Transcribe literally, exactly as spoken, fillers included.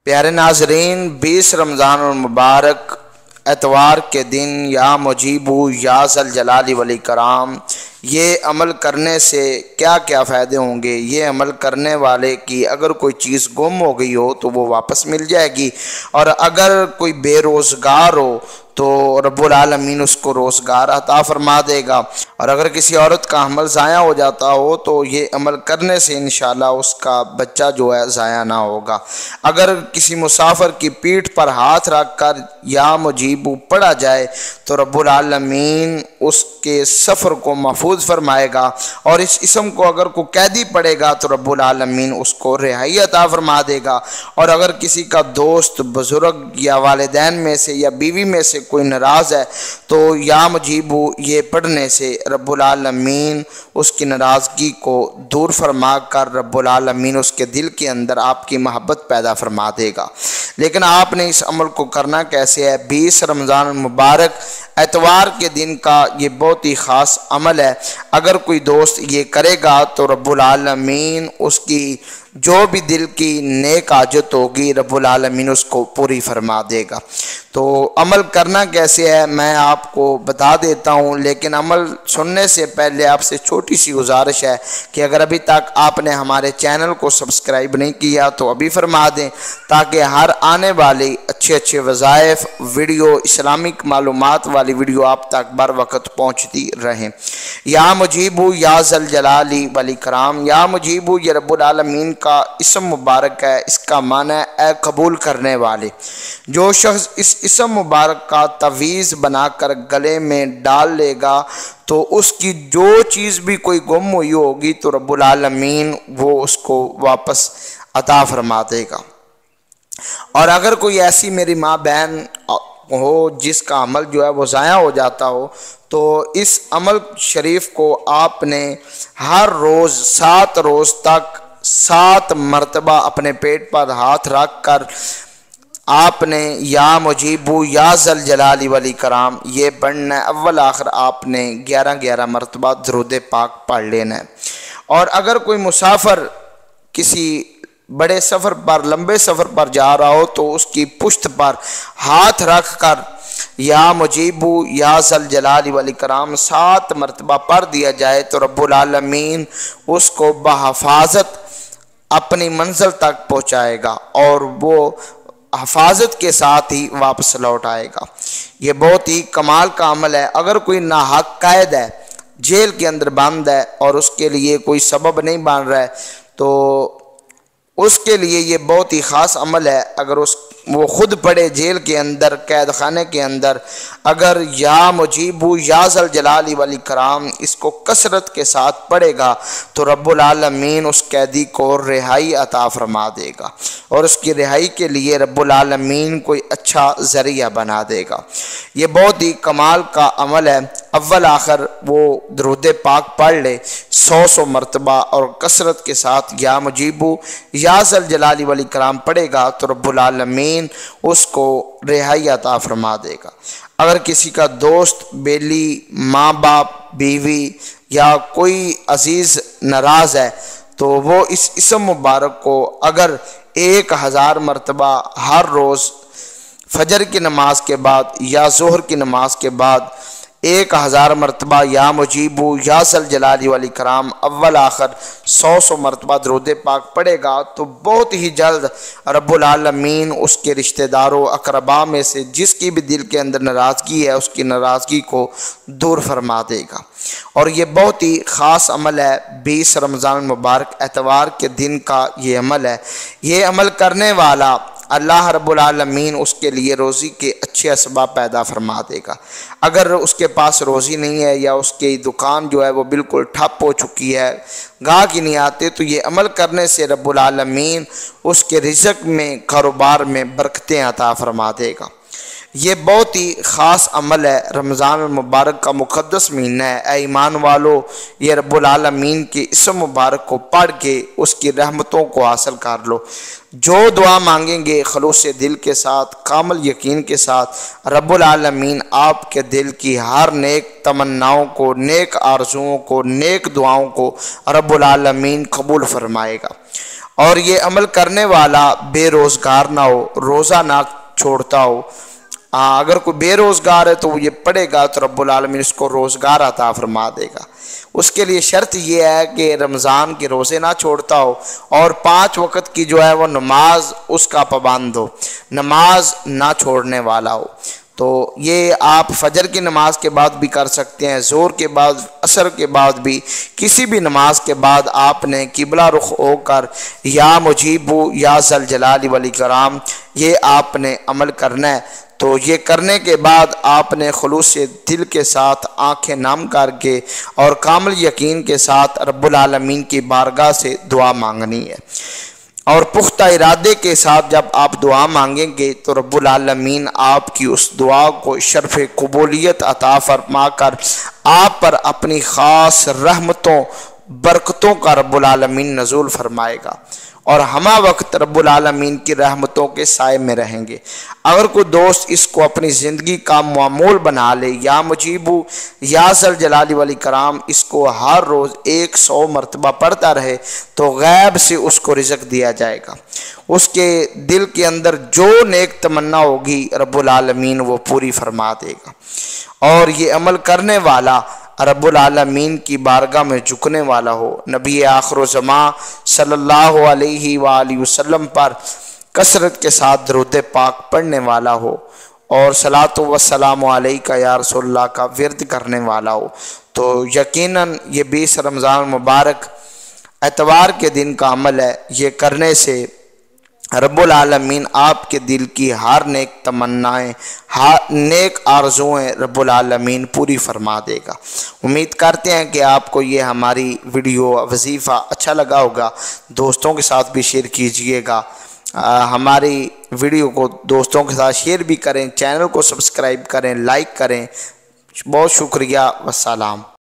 پیارے ناظرین، بیس رمضان المبارک اتوار کے دن یا مجیبو یا ذوالجلال والاکرام، یہ عمل کرنے سے کیا کیا فائدے ہوں گے؟ یہ عمل کرنے والے کی اگر کوئی چیز گم ہو گئی ہو تو وہ واپس مل جائے گی، اور اگر کوئی بے روزگار ہو تو رب العالمین اس کو روزگار عطا فرما دے گا، اور اگر کسی عورت کا حمل ضائع ہو جاتا ہو تو یہ عمل کرنے سے انشاءاللہ اس کا بچہ جو ہے ضائع نہ ہوگا۔ اگر کسی مسافر کی پیٹھ پر ہاتھ رکھ کر یا مجیبو پڑھا جائے تو رب العالمین اس کے سفر کو محفوظ فرمائے گا، اور اس اسم کو اگر کوئی قیدی پڑھے گا تو رب العالمین اس کو رہائی عطا فرما دے گا، اور اگر کسی کا دوست، بزرگ یا والدین میں سے یا بیوی میں سے کوئی ناراض ہے تو یا مجیبو یہ پڑھنے سے رب العالمین اس کی ناراضگی کو دور فرما کر رب العالمین اس کے دل کے اندر آپ کی محبت پیدا فرما دے گا۔ لیکن آپ نے اس عمل کو کرنا کیسے ہے؟ بیس رمضان المبارک اتوار کے دن کا یہ بہت ہی خاص عمل ہے۔ اگر کوئی دوست یہ کرے گا تو رب العالمین اس کی جو بھی دل کی نیک حاجت ہوگی رب العالمین اس کو پوری فرما دے گا۔ تو عمل کرنا کیسے ہے میں آپ کو بتا دیتا ہوں، لیکن عمل سننے سے پہلے آپ سے چھوٹی سی گزارش ہے کہ اگر ابھی تک آپ نے ہمارے چینل کو سبسکرائب نہیں کیا تو ابھی فرما دیں، تاکہ ہر آنے والی اچھے اچھے وظائف ویڈیو، اسلامک معلومات والی ویڈیو آپ تک بر وقت پہنچتی رہیں۔ یا مجیبو یا ذوالجلال والاکرام، یا مجیبو یہ رب العالمین کا اسم مبارک ہے، اس کا معنی ہے اے قبول کرنے والے۔ جو شخص اس اسم مبارک کا تعویذ بنا کر گلے میں ڈال لے گا تو اس کی جو چیز بھی کوئی گم ہوئی ہوگی تو رب العالمین وہ اس کو واپس عطا فرما دے گا۔ اور اگر کوئی ایسی میری ماں بہن ہو جس کا عمل جو ہے وہ ضائع ہو جاتا ہو تو اس عمل شریف کو آپ نے ہر روز سات روز تک سات مرتبہ اپنے پیٹ پر ہاتھ رکھ کر آپ نے یا مجیبو یا ذوالجلال والاکرام یہ پڑھنا ہے۔ اول آخر آپ نے گیارہ گیارہ مرتبہ درود پاک پڑھ لینا ہے۔ اور اگر کوئی مسافر کسی بڑے سفر پر، لمبے سفر پر جا رہا ہو تو اس کی پشت پر ہاتھ رکھ کر یا مجیبو یا ذوالجلال والاکرام سات مرتبہ پڑھ دیا جائے تو رب العالمین اس کو بحفاظت اپنی منزل تک پہنچائے گا اور وہ حفاظت کے ساتھ ہی واپس لوٹ آئے گا۔ یہ بہت ہی کمال کا عمل ہے۔ اگر کوئی ناحق قید ہے، جیل کے اندر بند ہے اور اس کے لیے کوئی سبب نہیں بن رہا ہے تو اس کے لیے یہ بہت ہی خاص عمل ہے۔ اگر اس وہ خود پڑھے جیل کے اندر، قید خانے کے اندر، اگر یا مجیبو یا ذوالجلال والاکرام اس کو کثرت کے ساتھ پڑھے گا تو رب العالمین اس قیدی کو رہائی عطا فرما دے گا، اور اس کی رہائی کے لیے رب العالمین کوئی اچھا ذریعہ بنا دے گا۔ یہ بہت ہی کمال کا عمل ہے۔ اول آخر وہ درود پاک پڑھ لے سو سو مرتبہ اور کثرت کے ساتھ یا مجیبو یا ذوالجلال والاکرام پڑھے گا تو رب العالمین اس کو رہائی عطا فرما دے گا۔ اگر کسی کا دوست، بیلی، ماں باپ، بیوی یا کوئی عزیز ناراض ہے تو وہ اس اسم مبارک کو اگر ایک ہزار مرتبہ ہر روز فجر کی نماز کے بعد یا ظہر کی نماز کے بعد ایک ہزار مرتبہ یا مجیبو یا ذوالجلال والاکرام اول آخر سو سو مرتبہ درود پاک پڑھے گا تو بہت ہی جلد رب العالمین اس کے رشتہ داروں، اقرباء میں سے جس کی بھی دل کے اندر ناراضگی ہے اس کی ناراضگی کو دور فرما دے گا۔ اور یہ بہت ہی خاص عمل ہے۔ بیس رمضان المبارک اتوار کے دن کا یہ عمل ہے۔ یہ عمل کرنے والا اللہ رب العالمین اس کے لیے روزی کے اچھے اسباب پیدا فرما دے گا۔ اگر اس کے پاس روزی نہیں ہے یا اس کی دکان جو ہے وہ بالکل ٹھپ ہو چکی ہے، گاہک ہی نہیں آتے، تو یہ عمل کرنے سے رب العالمین اس کے رزق میں، کاروبار میں برکتیں عطا فرما دے گا۔ یہ بہت ہی خاص عمل ہے۔ رمضان المبارک کا مقدس مہینہ ہے۔ اے ایمان والو، یہ رب العالمین کے اسم مبارک کو پڑھ کے اس کی رحمتوں کو حاصل کر لو۔ جو دعا مانگیں گے خلوص دل کے ساتھ، کامل یقین کے ساتھ، رب العالمین آپ کے دل کی ہر نیک تمناؤں کو، نیک آرزوؤں کو، نیک دعاؤں کو رب العالمین قبول فرمائے گا۔ اور یہ عمل کرنے والا بے روزگار نہ ہو، روزہ نہ چھوڑتا ہو۔ ہاں اگر کوئی بے روزگار ہے تو وہ یہ پڑھے گا تو رب العالمین اس کو روزگار عطا فرما دے گا۔ اس کے لیے شرط یہ ہے کہ رمضان کے روزے نہ چھوڑتا ہو اور پانچ وقت کی جو ہے وہ نماز اس کا پابند ہو، نماز نہ چھوڑنے والا ہو۔ تو یہ آپ فجر کی نماز کے بعد بھی کر سکتے ہیں، ظہر کے بعد، عصر کے بعد بھی، کسی بھی نماز کے بعد آپ نے قبلہ رخ ہو کر یا مجیبو یا ذل جلال والاکرام یہ آپ نے عمل کرنا ہے۔ تو یہ کرنے کے بعد آپ نے خلوص دل کے ساتھ آنکھیں نم کر کے اور کامل یقین کے ساتھ رب العالمین کی بارگاہ سے دعا مانگنی ہے، اور پختہ ارادے کے ساتھ جب آپ دعا مانگیں گے تو رب العالمین آپ کی اس دعا کو شرف قبولیت عطا فرما کر آپ پر اپنی خاص رحمتوں برکتوں کا رب العالمین نزول فرمائے گا، اور ہمہ وقت رب العالمین کی رحمتوں کے سائے میں رہیں گے۔ اگر کوئی دوست اس کو اپنی زندگی کا معمول بنا لے، یا مجیبو یا ذل جلال والاکرام اس کو ہر روز ایک سو مرتبہ پڑھتا رہے تو غیب سے اس کو رزق دیا جائے گا۔ اس کے دل کے اندر جو نیک تمنا ہوگی رب العالمین وہ پوری فرما دے گا، اور یہ عمل کرنے والا رب العالمین کی بارگاہ میں جھکنے والا ہو، نبی آخر و زمان صلی اللہ علیہ وآلہ وسلم پر کثرت کے ساتھ درود پاک پڑھنے والا ہو، اور صلاۃ و سلام علیکہ یا رسول اللہ کا ورد کرنے والا ہو، تو یقیناً یہ بیس رمضان مبارک اتوار کے دن کا عمل ہے۔ یہ کرنے سے رب العالمین آپ کے دل کی ہر نیک تمنائیں، ہر نیک آرزوئیں رب العالمین پوری فرما دے گا۔ امید کرتے ہیں کہ آپ کو یہ ہماری ویڈیو وظیفہ اچھا لگا ہوگا، دوستوں کے ساتھ بھی شیئر کیجئے گا۔ ہماری ویڈیو کو دوستوں کے ساتھ شیئر بھی کریں، چینل کو سبسکرائب کریں، لائک کریں۔ بہت شکریہ، والسلام۔